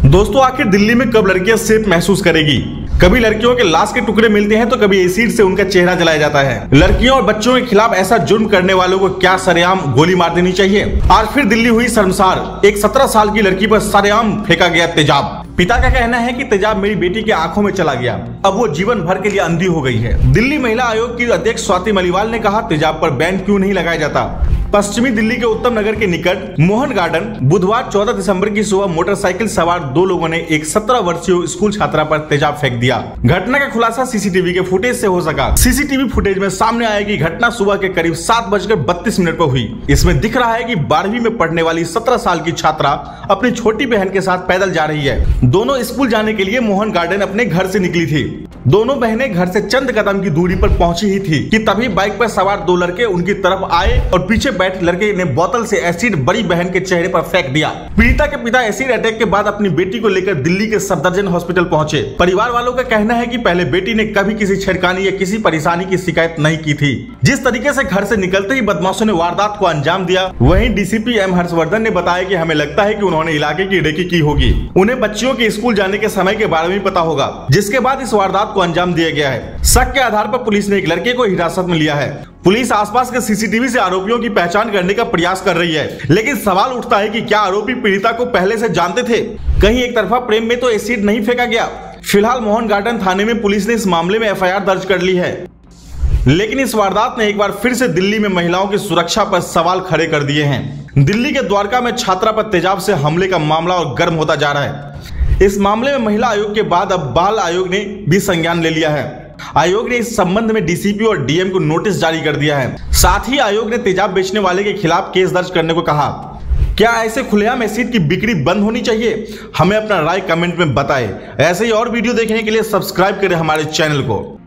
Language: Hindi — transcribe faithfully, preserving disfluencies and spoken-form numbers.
दोस्तों, आखिर दिल्ली में कब लड़कियां सेफ महसूस करेगी? कभी लड़कियों के लाश के टुकड़े मिलते हैं तो कभी एसिड से उनका चेहरा जलाया जाता है। लड़कियों और बच्चों के खिलाफ ऐसा जुर्म करने वालों को क्या सरेआम गोली मार देनी चाहिए? आज फिर दिल्ली हुई शर्मसार। एक सत्रह साल की लड़की पर सरेआम फेंका गया तेजाब। पिता का कहना है कि तेजाब मेरी बेटी की आंखों में चला गया, अब वो जीवन भर के लिए अंधी हो गई है। दिल्ली महिला आयोग की अध्यक्ष स्वाति मलिवाल ने कहा, तेजाब पर बैन क्यों नहीं लगाया जाता? पश्चिमी दिल्ली के उत्तम नगर के निकट मोहन गार्डन बुधवार चौदह दिसंबर की सुबह मोटरसाइकिल सवार दो लोगों ने एक सत्रह वर्षीय स्कूल छात्रा पर तेजाब फेंक दिया। घटना का खुलासा सीसीटीवी के फुटेज से हो सका। सीसीटीवी फुटेज में सामने आया कि घटना सुबह के करीब सात बजकर बत्तीस मिनट पर हुई। इसमें दिख रहा है कि बारहवीं में पढ़ने वाली सत्रह साल की छात्रा अपनी छोटी बहन के साथ पैदल जा रही है। दोनों स्कूल जाने के लिए मोहन गार्डन अपने घर से निकली थी। दोनों बहनें घर से चंद कदम की दूरी पर पहुंची ही थी कि तभी बाइक पर सवार दो लड़के उनकी तरफ आए और पीछे बैठ लड़के ने बोतल से एसिड बड़ी बहन के चेहरे पर फेंक दिया। पीड़िता के पिता एसिड अटैक के बाद अपनी बेटी को लेकर दिल्ली के सफदरजंग हॉस्पिटल पहुंचे। परिवार वालों का कहना है कि पहले बेटी ने कभी किसी छेड़खानी या किसी परेशानी की शिकायत नहीं की थी। जिस तरीके से घर से निकलते ही बदमाशों ने वारदात को अंजाम दिया, वहीं डीसीपी एम हर्षवर्धन ने बताया कि हमें लगता है कि उन्होंने इलाके की रेकी की होगी। उन्हें बच्चियों के स्कूल जाने के समय के बारे में पता होगा, जिसके बाद इस वारदात को अंजाम दिया गया है। शक के आधार पर पुलिस ने एक लड़के को हिरासत में लिया है। पुलिस आसपास के सीसीटीवी से आरोपियों की पहचान करने का प्रयास कर रही है, लेकिन सवाल उठता है कि क्या आरोपी पीड़िता को पहले से जानते थे? कहीं एक तरफा प्रेम में तो एसिड नहीं फेंका गया। फिलहाल मोहन गार्डन थाने में पुलिस ने इस मामले में एफ आई आर दर्ज कर ली है, लेकिन इस वारदात ने एक बार फिर से दिल्ली में महिलाओं की सुरक्षा पर सवाल खड़े कर दिए हैं। दिल्ली के द्वारका में छात्रा पर तेजाब से हमले का मामला और गर्म होता जा रहा है। इस मामले में महिला आयोग के बाद अब बाल आयोग ने भी संज्ञान ले लिया है। आयोग ने इस संबंध में डीसीपी और डीएम को नोटिस जारी कर दिया है। साथ ही आयोग ने तेजाब बेचने वाले के खिलाफ केस दर्ज करने को कहा। क्या ऐसे खुलेआम एसिड की बिक्री बंद होनी चाहिए? हमें अपना राय कमेंट में बताएं। ऐसे ही और वीडियो देखने के लिए सब्सक्राइब करें हमारे चैनल को।